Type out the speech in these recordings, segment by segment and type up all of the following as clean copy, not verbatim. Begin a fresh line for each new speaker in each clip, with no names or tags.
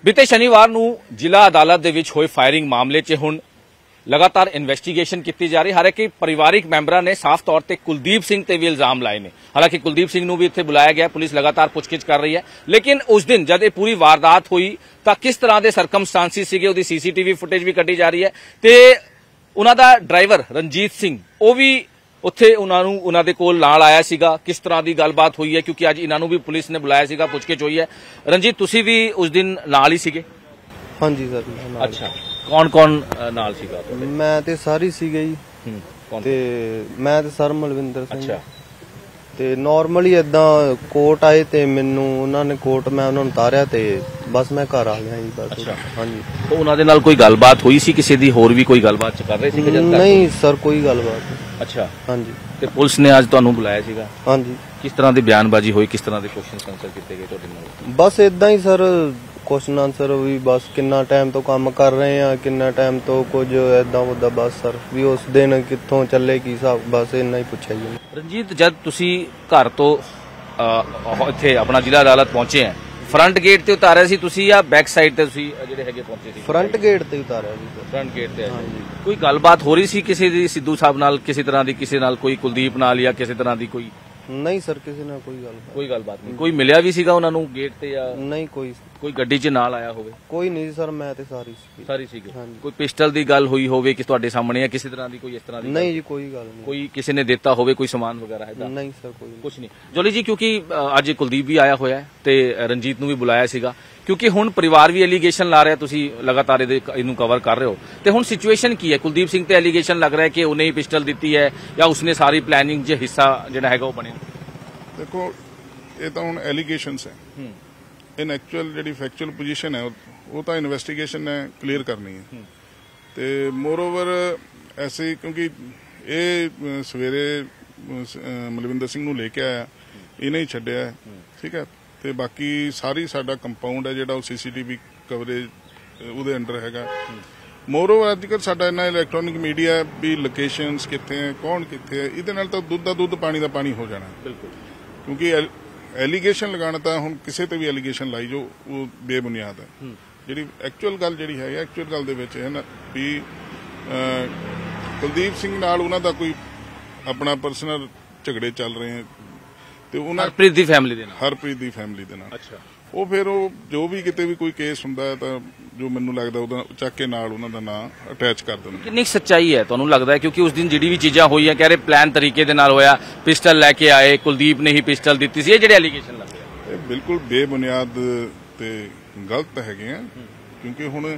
बीते शनिवार नूं जिला अदालत दे विच होए फायरिंग मामले 'च हुण लगातार इन्वेस्टिगेशन की जा रही। हालांकि परिवारिक मैंबरां ने साफ तौर पर कुलदीप सिंह ते भी इल्जाम लाए ने। हालांकि कुलदीप सिंह नूं भी इत्थे बुलाया गया, पुलिस लगातार पुछगिछ कर रही है। लेकिन उस दिन जब ये पूरी वारदात हुई तां किस तरह के सरकमस्टांसिस सीगे उहदी सीसीटीवी फुटेज भी कड्ढी जा रही है ते उहनां दा ड्राइवर रणजीत सिंह वो भी उत्थे उन्हां दे कोल नाल आया सीगा। किस तरह की गलबात हुई है क्योंकि अज इन्हां नूं भी पुलिस ने बुलाया सीगा, पुछगिछ हुई है। रणजीत तुसीं भी उस दिन नाल ही सीगे?
हाँ जी सर।
अच्छा, कौन कौन नाल सीगा?
मैं ते सारी सीगे जी ते मैं ते सर मलविंदर सिंह।
अच्छा,
ਤੇ ਨਾਰਮਲੀ ਇਦਾਂ ਕੋਰਟ ਆਏ ਤੇ ਮੈਨੂੰ ਉਹਨਾਂ ਨੇ ਕੋਰਟ ਮੈਂ ਉਹਨਾਂ ਨੂੰ ਉਤਾਰਿਆ ਤੇ ਬਸ ਮੈਂ ਘਰ ਆ ਗਿਆ ਜੀ ਬਸ।
ਅੱਛਾ,
ਹਾਂਜੀ।
तो ਉਹਨਾਂ ਦੇ ਨਾਲ ਕੋਈ ਗੱਲਬਾਤ ਹੋਈ ਸੀ ਕਿਸੇ ਦੀ? ਹੋਰ ਵੀ ਕੋਈ ਗੱਲਬਾਤ ਚ ਕਰ ਰਹੇ ਸੀ ਕਿ ਜਦ ਤੱਕ?
ਨਹੀਂ ਸਰ ਕੋਈ ਗੱਲਬਾਤ ਨਹੀਂ।
ਅੱਛਾ,
ਹਾਂਜੀ।
ਤੇ ਪੁਲਿਸ ਨੇ ਅੱਜ ਤੁਹਾਨੂੰ ਬੁਲਾਇਆ ਸੀਗਾ?
ਹਾਂਜੀ।
ਕਿਸ ਤਰ੍ਹਾਂ ਦੀ ਬਿਆਨਬਾਜ਼ੀ ਹੋਈ, ਕਿਸ ਤਰ੍ਹਾਂ ਦੇ ਕੁਐਸਚਨਸ ਆਨਸਰ ਕੀਤੇ ਗਏ ਤੁਹਾਡੇ ਨਾਲ?
ਬਸ ਇਦਾਂ ਹੀ ਸਰ ਕੁਐਸਚਨ ਆਨਸਰ ਵੀ ਬਸ ਕਿੰਨਾ ਟਾਈਮ ਤੋਂ ਕੰਮ ਕਰ ਰਹੇ ਆ, ਕਿੰਨਾ ਟਾਈਮ ਤੋਂ ਕੁਝ ਇਦਾਂ ਉਦਾਂ ਬਸ ਸਰ ਵੀ ਉਸ ਦਿਨ ਕਿੱਥੋਂ ਚੱਲੇ ਕੀ ਹਿਸਾਬ ਬਸ ਇੰਨਾ ਹੀ ਪੁੱਛਿਆ ਜੀ।
ਰਣਜੀਤ ਜਦ ਤੁਸੀਂ ਘਰ ਤੋਂ ਇੱਥੇ ਆਪਣਾ ਜ਼ਿਲ੍ਹਾ ਅਦਾਲਤ ਪਹੁੰਚੇ ਆ, ਫਰੰਟ ਗੇਟ ਤੇ ਉਤਾਰਿਆ ਸੀ ਤੁਸੀਂ ਜਾਂ ਬੈਕ ਸਾਈਡ ਤੇ ਤੁਸੀਂ ਜਿਹੜੇ ਹੈਗੇ ਪਹੁੰਚੇ ਸੀ?
ਫਰੰਟ ਗੇਟ ਤੇ ਉਤਾਰਿਆ ਜੀ ਸਰ।
ਫਰੰਟ ਗੇਟ ਤੇ?
ਹਾਂਜੀ।
ਕੋਈ ਗੱਲਬਾਤ ਹੋ ਰਹੀ ਸੀ ਕਿਸੇ ਦੀ ਸਿੱਧੂ ਸਾਹਿਬ ਨਾਲ, ਕਿਸੇ ਤਰ੍ਹਾਂ ਦੀ, ਕਿਸੇ ਨਾਲ ਕੋਈ ਕੁਲਦੀਪ ਨਾਲ ਜਾਂ ਕਿਸੇ ਤਰ੍ਹਾਂ ਦੀ ਕੋਈ?
ਨਹੀਂ ਸਰ ਕਿਸੇ ਨਾਲ ਕੋਈ ਗੱਲਬਾਤ।
ਕੋਈ ਗੱਲਬਾਤ ਨਹੀਂ? ਕੋਈ ਮਿਲਿਆ ਵੀ ਸੀਗਾ ਉਹਨਾਂ ਨੂੰ ਗੇਟ ਤੇ ਜਾਂ
ਨਹੀਂ
ਕੋਈ ਗੱਡੀ 'ਚ ਨਾਲ ਆਇਆ ਹੋਵੇ?
ਕੋਈ ਨਹੀਂ ਸਰ, ਮੈਂ ਤੇ ਸਾਰੀ
ਸੀਗੀ। ਕੋਈ ਪਿਸਟਲ ਦੀ ਗੱਲ ਹੋਈ ਹੋਵੇ ਕਿ ਤੁਹਾਡੇ ਸਾਹਮਣੇ, ਜਾਂ ਕਿਸੇ ਤਰ੍ਹਾਂ ਦੀ ਕੋਈ ਇਸ ਤਰ੍ਹਾਂ ਦੀ?
ਨਹੀਂ ਜੀ ਕੋਈ ਗੱਲ ਨਹੀਂ।
ਕੋਈ ਕਿਸੇ ਨੇ ਦਿੱਤਾ ਹੋਵੇ ਕੋਈ ਸਮਾਨ ਵਗੈਰਾ ਹੈ?
ਨਹੀਂ ਸਰ ਕੋਈ
ਕੁਝ ਨਹੀਂ। ਜੋਲੀ ਜੀ, ਕਿਉਂਕਿ ਅੱਜ ਕੁਲਦੀਪ ਵੀ ਆਇਆ ਹੋਇਆ ਤੇ ਰਣਜੀਤ ਨੂੰ ਵੀ ਬੁਲਾਇਆ ਸੀਗਾ, ਕਿਉਂਕਿ ਹੁਣ ਪਰਿਵਾਰ ਵੀ ਐਲੀਗੇਸ਼ਨ ਲਾ ਰਿਹਾ, ਤੁਸੀਂ ਲਗਾਤਾਰ ਇਹਨੂੰ ਕਵਰ ਕਰ ਰਹੇ ਹੋ, ਤੇ ਹੁਣ ਸਿਚੁਏਸ਼ਨ ਕੀ ਹੈ? ਕੁਲਦੀਪ ਸਿੰਘ ਤੇ ਐਲੀਗੇਸ਼ਨ ਲੱਗ ਰਿਹਾ ਕਿ ਉਹਨੇ ਹੀ ਪਿਸਟਲ ਦਿੱਤੀ ਹੈ ਜਾਂ ਉਸਨੇ ਸਾਰੀ ਪਲੈਨਿੰਗ 'ਚ ਹਿੱਸਾ ਜਿਹੜਾ ਹੈਗਾ ਉਹ ਬਣਿਆ?
ਦੇਖੋ, ਇਹ ਤਾਂ ਹੁਣ ਐਲੀਗੇਸ਼ਨਸ ਹੈ। ਇਨ ਐਕਚੁਅਲ ਜਿਹੜੀ ਫੈਕਚੁਅਲ ਪੋਜੀਸ਼ਨ ਹੈ ਉਹ ਤਾਂ ਇਨਵੈਸਟੀਗੇਸ਼ਨ ਨੇ ਕਲੀਅਰ ਕਰਨੀ ਹੈ। ਤੇ ਮੋਰਓਵਰ ਐਸੇ ਕਿਉਂਕਿ ਇਹ ਸਵੇਰੇ ਮਲਵਿੰਦਰ ਸਿੰਘ ਨੂੰ ਲੈ ਕੇ ਆਇਆ, ਇਹਨੇ ਹੀ ਛੱਡਿਆ, ਠੀਕ ਹੈ। ਤੇ ਬਾਕੀ ਸਾਰੀ ਸਾਡਾ ਕੰਪਾਊਂਡ ਹੈ ਜਿਹੜਾ ਉਹ ਸੀਸੀਟੀਵੀ ਕਵਰੇਜ ਉਹਦੇ ਅੰਡਰ ਹੈਗਾ। ਮੋਰਓਵਰ ਅੱਜ ਕੱਲ੍ਹ ਸਾਡਾ ਇੰਨਾ ਇਲੈਕਟ੍ਰੋਨਿਕ ਮੀਡੀਆ ਵੀ ਲੋਕੇਸ਼ਨਸ ਕਿੱਥੇ ਹੈ, ਕੌਣ ਕਿੱਥੇ ਹੈ, ਇਹਦੇ ਨਾਲ ਤਾਂ ਦੁੱਧ ਦਾ ਦੁੱਧ ਪਾਣੀ ਦਾ ਪਾਣੀ ਹੋ ਜਾਣਾ।
ਬਿਲਕੁਲ।
ਕਿਉਂਕਿ ਐਲੀਗੇਸ਼ਨ ਲਗਾਉਣਾ ਤਾਂ ਹੁਣ ਕਿਸੇ ਤੇ ਵੀ ਐਲੀਗੇਸ਼ਨ ਲਾਈ ਜੋ ਉਹ ਬੇਬੁਨਿਆਦ ਹੈ। ਜਿਹੜੀ ਐਕਚੁਅਲ ਗੱਲ ਜਿਹੜੀ ਹੈ, ਐਕਚੁਅਲ ਗੱਲ ਦੇ ਵਿੱਚ ਹੈ ਨਾ ਵੀ ਕੁਲਦੀਪ ਸਿੰਘ ਨਾਲ ਉਹਨਾਂ ਦਾ ਕੋਈ ਆਪਣਾ ਪਰਸਨਲ ਝਗੜੇ ਚੱਲ ਰਹੇ ਹੈ ਤੇ ਉਹਨਾਂ
ਹਰਪ੍ਰੀਤ ਦੀ ਫੈਮਿਲੀ ਦੇ ਨਾਲ। ਅੱਛਾ।
ਉਹ ਫਿਰ ਉਹ ਜੋ ਵੀ ਕਿਤੇ ਵੀ ਕੋਈ ਕੇਸ ਹੁੰਦਾ ਹੈ ਤਾਂ ਜੋ ਮੈਨੂੰ ਲੱਗਦਾ ਉਹਦਾ ਚੱਕ ਕੇ ਨਾਲ ਉਹਨਾਂ ਦਾ ਨਾਂ ਅਟੈਚ ਕਰ ਦਿੰਦੇ।
ਕਿੰਨੀ ਸੱਚਾਈ ਹੈ ਤੁਹਾਨੂੰ ਲੱਗਦਾ ਹੈ? ਕਿਉਂਕਿ ਉਸ ਦਿਨ ਜਿਹੜੀ ਵੀ ਚੀਜ਼ਾਂ ਹੋਈਆਂ ਕਹਿ ਰਹੇ ਪਲਾਨ ਤਰੀਕੇ ਦੇ ਨਾਲ ਹੋਇਆ, ਪਿਸਟਲ ਲੈ ਕੇ ਆਏ, ਕੁਲਦੀਪ ਨੇ ਹੀ ਪਿਸਟਲ ਦਿੱਤੀ ਸੀ, ਇਹ ਜਿਹੜੇ ਐਲੀਗੇਸ਼ਨ ਲੱਗ ਰਹੇ
ਇਹ ਬਿਲਕੁਲ ਬੇਬੁਨਿਆਦ ਤੇ ਗਲਤ ਹੈਗੇ ਆ। ਕਿਉਂਕਿ ਹੁਣ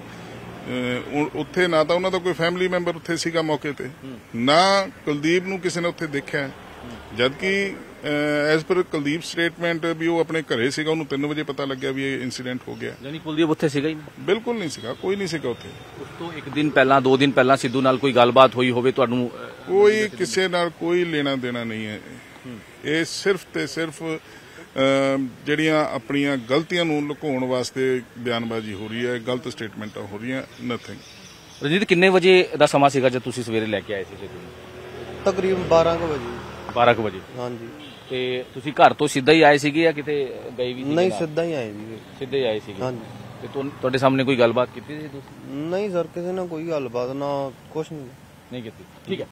ਉੱਥੇ ਨਾ ਤਾਂ ਉਹਨਾਂ ਦਾ ਕੋਈ ਫੈਮਿਲੀ ਮੈਂਬਰ ਉੱਥੇ ਸੀਗਾ ਮੌਕੇ ਤੇ, ਨਾ ਕੁਲਦੀਪ ਨੂੰ ਕਿਸੇ ਨੇ ਉੱਥੇ ਦੇਖਿਆ, ਜਦਕਿ ਐਜ਼ ਪਰ ਕੁਲਦੀਪ ਸਟੇਟਮੈਂਟ ਵੀ ਉਹ ਆਪਣੇ ਘਰੇ ਸੀਗਾ, ਉਹਨੂੰ 3 ਵਜੇ ਪਤਾ ਲੱਗਿਆ ਵੀ ਇਹ ਇਨਸੀਡੈਂਟ ਹੋ ਗਿਆ।
ਯਾਨੀ ਕੁਲਦੀਪ ਉੱਥੇ ਸੀਗਾ ਹੀ ਨਹੀਂ? ਬਿਲਕੁਲ
ਨਹੀਂ ਸੀਗਾ, ਕੋਈ ਨਹੀਂ ਸੀਗਾ ਉੱਥੇ।
ਉਸ ਤੋਂ ਇੱਕ ਦਿਨ ਪਹਿਲਾਂ, 2 ਦਿਨ ਪਹਿਲਾਂ ਸਿੱਧੂ ਨਾਲ ਕੋਈ ਗੱਲਬਾਤ ਹੋਈ ਹੋਵੇ ਤੁਹਾਨੂੰ?
ਕੋਈ ਕਿਸੇ ਨਾਲ ਕੋਈ ਲੈਣਾ ਦੇਣਾ ਨਹੀਂ ਹੈ। ਇਹ ਸਿਰਫ ਤੇ ਸਿਰਫ ਜਿਹੜੀਆਂ ਆਪਣੀਆਂ ਗਲਤੀਆਂ ਨੂੰ ਲੁਕਾਉਣ ਵਾਸਤੇ ਬਿਆਨਬਾਜ਼ੀ ਹੋ ਰਹੀ ਹੈ, ਗਲਤ ਸਟੇਟਮੈਂਟਾਂ ਹੋ ਰਹੀਆਂ, ਨਥਿੰਗ।
ਰਣਜੀਤ, ਕਿੰਨੇ ਵਜੇ ਦਾ ਸਮਾਂ ਸੀਗਾ ਜਦ ਤੁਸੀਂ ਸਵੇਰੇ ਲੈ ਕੇ ਆਏ ਸੀ ਸਿੱਧੂ ਨੂੰ?
ਤਕਰੀਬਨ 12 ਵਜੇ।
12 ਵਜੇ?
ਹਾਂਜੀ।
ਤੇ ਤੁਸੀਂ ਘਰ ਤੋਂ ਸਿੱਧਾ ਹੀ ਆਏ ਸੀਗੇ ਜਾਂ ਕਿਤੇ ਗਏ ਵੀ ਸੀ?
ਨਹੀਂ ਸਿੱਧਾ ਹੀ ਆਏ ਜੀ।
ਸਿੱਧੇ ਹੀ ਆਏ ਸੀਗੇ?
ਹਾਂਜੀ।
ਤੇ ਤੁਹਾਡੇ ਸਾਹਮਣੇ ਕੋਈ ਗੱਲਬਾਤ ਕੀਤੀ ਸੀ ਤੁਸੀਂ?
ਨਹੀਂ ਸਰ ਕਿਸੇ ਨਾਲ ਕੋਈ ਗੱਲਬਾਤ ਨਾ ਕੁਛ ਨਹੀਂ
ਕੀਤੀ। ਠੀਕ ਹੈ।